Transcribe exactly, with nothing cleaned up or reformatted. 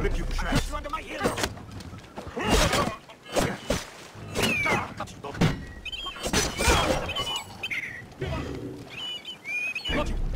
rip you to shreds. You under my heel. Got you.